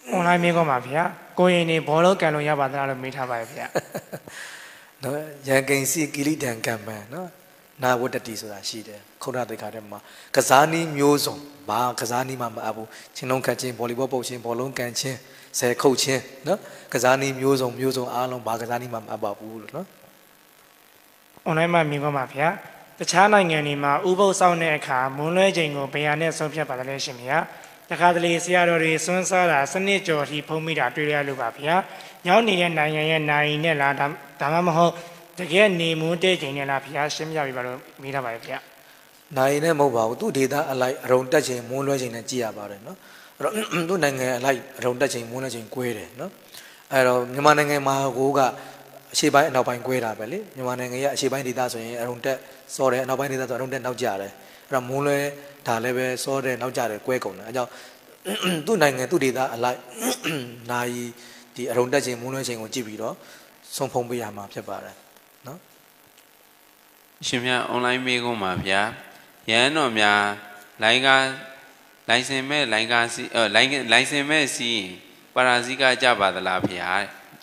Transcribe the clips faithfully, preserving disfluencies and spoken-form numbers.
online မေးခွန်းပါဗျာကိုရင်နေဘောလုံးကန်လို့ရပါသလားလို့မေးထားပါတယ်ဗျာနော်ရန်ကိန်စီကီလီတန်ကံပန်နော်နာဝတ္တတိဆိုတာရှိတယ်ခုနတိခါထဲမှာကစားနည်းမျိုးစုံဘာကစားနည်းမှမအပ်ဘူးချင်းလုံးခတ်ချင်းဗော်လီဘောပုတ်ချင်းဘောလုံးကန်ချင်းဆယ်ခုတ်ချင်းနော်ကစားနည်းမျိုးစုံမျိုးစုံအားလုံးဘာကစားနည်းမှမအပ်ပါဘူးလို့နော် online မှာမေးခွန်းပါဗျာတခြားနိုင်ငံတွေမှာဥပုသ်ဆောင်တဲ့အခါမွန်းလွဲချိန်ကိုဘယ်ဟာနဲ့ဆုံးဖြတ်ပါတယ်လဲရှင်ဗျာတခါတလေဆရာတော်တွေစွန့်စားတာစနစ်ကျော်ထိဖုံးမိတာတွေ့ရလို့ပါဗျာညောင်းနေတဲ့နိုင်ငံရဲ့နိုင်နဲ့လားဒါမှမဟုတ်တကယ်နေမွန်းတဲ့ချိန်နဲ့လားဗျာရှင်းပြပြပါလို့မေးထားပါတယ်ဗျာနိုင်နဲ့မဟုတ်ပါဘူးသူဒေတာအလိုက်အရုံတက်ချိန်မွန်းလွဲချိန်နဲ့ကြည့်ရပါတယ်နော်အဲ့တော့သူနိုင်ငံအလိုက်အရုံတက်ချိန်မွန်းလွဲချိန်꿰တယ်နော်အဲ့တော့မြန်မာနိုင်ငံမှာကိုကအရှေ့ပိုင်းအနောက်ပိုင်း꿰တာပဲလေမြန်မာနိုင်ငံရဲ့အရှေ့ပိုင်းဒေတာဆိုရင်အရုံတက်စောတယ်အနောက်ပိုင်းဒေတာဆိုအရုံတက်နောက်ကျတယ်အဲ့တော့မွန်းလွဲဒါလည်းပဲစောတယ်နောက်ကျတယ်꿰ကုန်တယ်အဲကြောင့်သူ့နိုင်ငံသူ့ဒေတာအလိုက်နိုင်ဒီအရုံတက်ချိန်မွန်းလွဲချိန်ကိုကြည့်ပြီးတော့ဆုံးဖုံးပေးရမှာဖြစ်ပါတယ်နော်ရှင်များ online မေးခွန်းပါဗျာရဟန်းတော်များလိုင်းကားလိုင်စင်မဲ့လိုင်းကားစီအဲလိုင်းလိုင်စင်မဲ့စီပါရာဇိကကြပါသလားဗျာ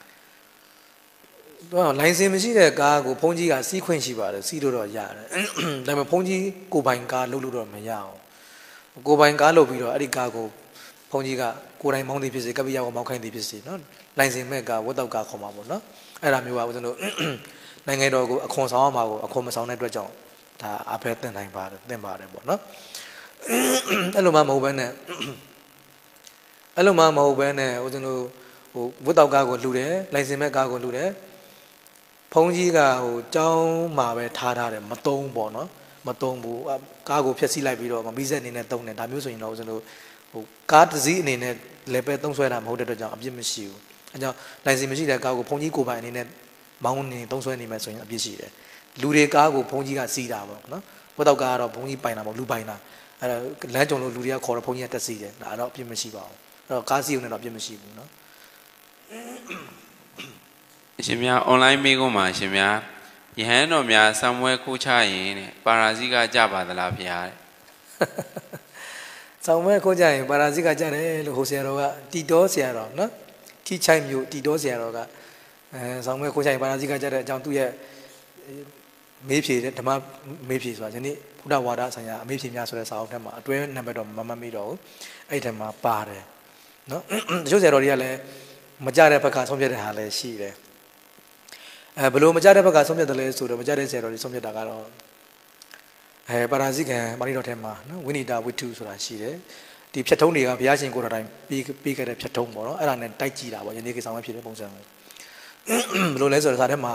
တော့လိုင်စင်မရှိတဲ့ကားကိုဘုန်းကြီးကစီးခွင့်ရှိပါတယ်စီးလို့တော့ရတယ်ဒါပေမဲ့ဘုန်းကြီးကိုပိုင်ကားလုပ်လို့တော့မရအောင်ကိုပိုင်ကားလုပ်ပြီးတော့အဲ့ဒီကားကိုဘုန်းကြီးကကိုယ်တိုင်မောင်းသည်ဖြစ်စေကပ္ပိယကိုမောင်းခိုင်းသည်ဖြစ်စေနော်လိုင်စင်မဲ့ကားဝတ်တော့ကားခေါ်မှာပေါ့နော်အဲ့ဒါမျိုးပါဦးဇင်းတို့နိုင်ငံတော်ကိုအခွန်ဆောင်အောင်မှာကိုအခွန်မဆောင်တဲ့အတွက်ကြောင့်ဒါအဖက်တင်နိုင်ပါတယ်တင်ပါတယ်ပေါ့နော်အဲ့လိုမှမဟုတ်ဘဲနဲ့အဲ့လိုမှမဟုတ်ဘဲနဲ့ဦးဇင်းတို့ဟိုဝတ်တော့ကားကိုလှူတယ်လိုင်စင်မဲ့ကားကိုလှူတယ်ဘုန်းကြီးကဟိုကျောင်းမှာပဲထားထားတယ်မတုံးပေါ့နော်မတုံးဘူးကားကိုဖျက်ဆီးလိုက်ပြီးတော့မပြီးဆက်အနေနဲ့တုံးတယ်ဒါမျိုးဆိုရင်တော့ဦးဇင်းတို့ဟိုကားတစ်စီးအနေနဲ့လည်းပဲတုံးဆွဲတာမဟုတ်တဲ့အတွက်ကြောင့်အပြစ်မရှိဘူးအဲကြောင့်လိုင်စင်မရှိတဲ့ကားကိုဘုန်းကြီးကိုယ်ပိုင်အနေနဲ့မောင်းနေတုံးဆွဲနေမယ်ဆိုရင်အပြစ်ရှိတယ်လူတွေကားကိုဘုန်းကြီးကစီးတာပေါ့နော်ဘုတ်တော့ကားကတော့ဘုန်းကြီးပိုင်တာပေါ့လူပိုင်တာအဲလမ်းကြုံလို့လူတွေကခေါ်တော့ဘုန်းကြီးကတက်စီးတယ်ဒါတော့အပြစ်မရှိပါဘူးအဲ့တော့ကားစီးုံနဲ့တော့အပြစ်မရှိဘူးနော်ရှင်များ online မေးခွန်းပါရှင်များယဟန်တော်များဆံမွဲခိုးချရင်တဲ့ပါရာဇိကကြပါသလားဗျာတဲ့ဆံမွဲခိုးချရင်ပါရာဇိကကြတယ်လို့ဟိုဆရာတော်ကတီတော်ဆရာတော်နော်ထိချိုက်မျိုးတီတော်ဆရာတော်ကအဲဆံမွဲခိုးချရင်ပါရာဇိကကြတဲ့အကြောင်းသူ့ရဲ့မေးဖြေတဲ့ဓမ္မမေးဖြေဆိုတာဒီနေ့ဘုရားဝါဒဆိုင်ရာအမေးဖြေများဆိုတဲ့စာအုပ်ထဲမှာအတွဲနံပါတ်တော့မမမေးတော့ဘူးအဲ့ထဲမှာပါတယ်နော်တချို့ဆရာတော်တွေကလည်းမကြတဲ့ဘက်ကဆုံးဖြတ်တဲ့ဟာလည်းရှိတယ်အဲဘလို့မကြတဲ့ဘက်ကဆုံးဖြတ်တယ်လဲဆိုတော့မကြတဲ့ဆရာတော်တွေဆုံးဖြတ်တာကတော့အဲပါရာဇိကံမာရီတော်ထဲမှာနော်ဝိနိတာဝိတုဆိုတာရှိတယ်ဒီဖြတ်ထုံးတွေကဘုရားရှင်ကိုယ်တော်တိုင်ပြီးပြီးခဲ့တဲ့ဖြတ်ထုံးပေါ့နော်အဲ့ဒါနဲ့တိုက်ကြည့်တာပေါ့ယနေ့ကိစ္စမှာဖြစ်တဲ့ပုံစံကိုဘလို့လဲဆိုတော့ဒါထဲမှာ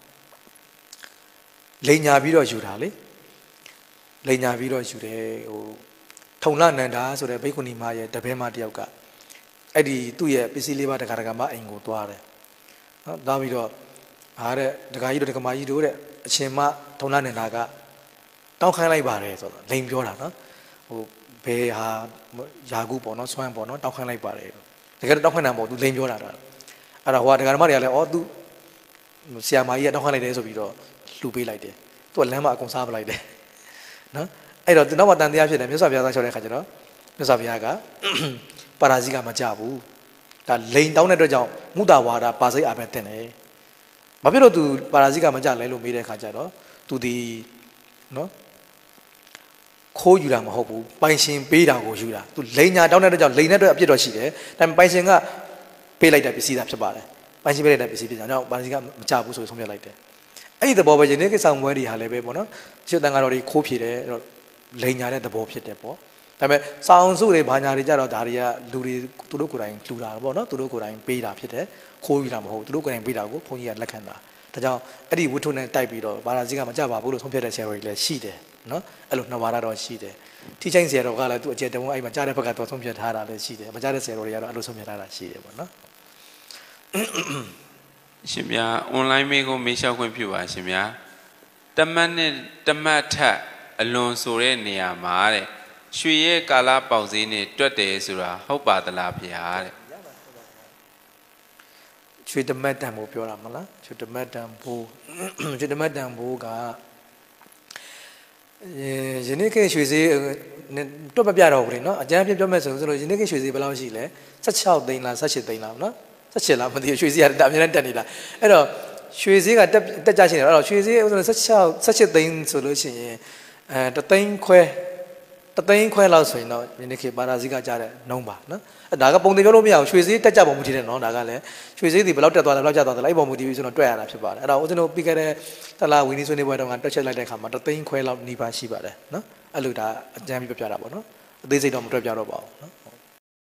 လိန်ညာပြီးတော့ယူတာလေလိန်ညာပြီးတော့ယူတယ်ဟိုထုံလနန္ဒာဆိုတဲ့ဘိက္ခုနီမရဲ့တပည့်မတယောက်ကအဲ့ဒီသူ့ရဲ့ပစ္စည်းလေးပါးတက္ကရာမအိမ်ကိုသွားတယ်နော်သွားပြီးတော့အားတဲ့ဒကာကြီးတို့ဒကာမကြီးတို့တဲ့အရှင်မထုံလနန္ဒာကတောင်းခိုင်းလိုက်ပါတယ်ဆိုတော့လိန်ပြောတာနော်ဟိုဘယ်ဟာယာကုပေါ့နော်ဆွမ်းပေါ့နော်တောင်းခိုင်းလိုက်ပါတယ်တကယ်တော့တောင်းခိုင်းတာပေါ့သူလိန်ပြောတာတော့အဲ့တော့ဟိုဒကာမတွေကလည်းအော်သူဆရာမကြီးကတောင်းခိုင်းလိုက်တယ်ဆိုပြီးတော့လှူပေးလိုက်တယ်သူကလမ်းမှာအကုန်စားပလိုက်တယ်နော်အဲ့တော့နောက်မှတန်တရားဖြစ်တယ်မြတ်စွာဘုရားသားလျှောက်တဲ့ခါကျတော့မြတ်စွာဘုရားကပါရာဇိကမကြဘူးဒါလိန်တောင်းတဲ့အတွက်ကြောင့်မုဒ္ဒဝါဒပါစိတ်အပဲတင်တယ်ဘာဖြစ်လို့သူပါရာဇိကမကြလဲလို့မေးတဲ့ခါကျတော့သူဒီနော်ခိုးယူတာမဟုတ်ဘူးပိုင်ရှင်ပေးတာကိုယူတာသူလိန်ညာတောင်းတဲ့အတွက်ကြောင့်လိန်တဲ့အတွက်အပြစ်တော့ရှိတယ်ဒါပေမဲ့ပိုင်ရှင်ကပေးလိုက်တဲ့ပစ္စည်းသာဖြစ်ပါတယ်ပိုင်ရှင်ပေးလိုက်တဲ့ပစ္စည်းဖြစ်ကြတော့ပါရာဇိကမကြဘူးဆိုဆုံးဖြတ်လိုက်တယ်အဲ့ဒီသဘောပဲယနေ့ကိစ္စမွဲတွေဟာလည်းပဲပေါ့နော်ရှုတန်ကတော့ဒီခိုးဖြေတယ်အဲ့တော့လိန်ညာတဲ့သဘောဖြစ်တယ်ပေါ့ဒါပေမဲ့စောင်းစုတွေဘာညာတွေကြတော့ဒါတွေကလူတွေသူတို့ကိုယ်တိုင်လှူတာပေါ့နော်သူတို့ကိုယ်တိုင်ပေးတာဖြစ်တယ်ခိုးယူတာမဟုတ်ဘူးသူတို့ကိုယ်တိုင်ပေးတာကိုဘုန်းကြီးကလက်ခံတာဒါကြောင့်အဲ့ဒီဝိထုနဲ့တိုက်ပြီးတော့ဘာသာစည်းကမကြပါဘူးလို့ဆုံးဖြတ်တဲ့ဆရာတော်ကြီးလည်းရှိတယ်နော်အဲ့လိုနှစ်ဝါဒတော့ရှိတယ်ထိချိုင်းဆရာတော်ကလည်းသူ့အကျယ်တုံးအဲ့မှာကြားတဲ့ဘက်ကတော့ဆုံးဖြတ်ထားတာလည်းရှိတယ်မကြားတဲ့ဆရာတော်တွေကတော့အဲ့လိုဆုံးဖြတ်ထားတာရှိတယ်ပေါ့နော်ရှင်ဗျာ online မေးခွန်းမေးလျှောက်ခွင့်ပြုပါရှင်ဗျာတမတ်နဲ့တမတ်ထက်အလွန်ဆိုတဲ့နေရာမှာတဲ့ရွှေရဲ့ကာလပေါက်စည်းနဲ့တွက်တယ်ဆိုတာဟုတ်ပါသလားဗျာတဲ့ရွှေတမတ်တန်ဖို့ပြောတာမလားရွှေတမတ်တန်ဖို့ရွှေတမတ်တန်ဖို့ကယနေ့ခေတ်ရွှေဈေးတွက်မပြတော့ဘူးလေနော်အကြမ်းပြပြောမဲ့ဆိုဆိုလို့ယနေ့ခေတ်ရွှေဈေးဘယ်လောက်ရှိလဲ16သိန်းလား18သိန်းလားနော်18လားမသိဘူးရွှေဈေးကတအများနဲ့တက်နေလားအဲ့တော့ရွှေဈေးကတက်တက်ကြရှိနေတော့အဲ့တော့ရွှေဈေးဥစ္စာ16 18သိန်းဆိုလို့ရှိရင်အဲတသိန်းခွဲတသိန်းခွဲလောက်ဆိုရင်တော့ယနေ့ခေတ်ပါရာဈေးကကြားတဲ့နှုံးပါနော်အဲ့ဒါကပုံသေးပြောလို့မရအောင်ရွှေဈေးတက်ကြပုံမူတည်တယ်နော်ဒါကလည်းရွှေဈေးဒီဘယ်လောက်တက်သွားလဲဘယ်လောက်ကျသွားလဲအဲ့ပုံမူတည်ပြီးဆိုတော့တွက်ရတာဖြစ်ပါတယ်အဲ့တော့ဦးဇင်းတို့ပြီးခဲ့တဲ့တလားဝီနီဆွေးနွေးပွဲတုန်းကတွက်ချက်လိုက်တဲ့အခါမှာတသိန်းခွဲလောက်နှီးပါရှိပါတယ်နော်အဲ့လိုဒါအကြမ်းပြပြတာပေါ့နော်အသေးစိတ်တော့မတွက်ပြတော့ပါဘူးနော်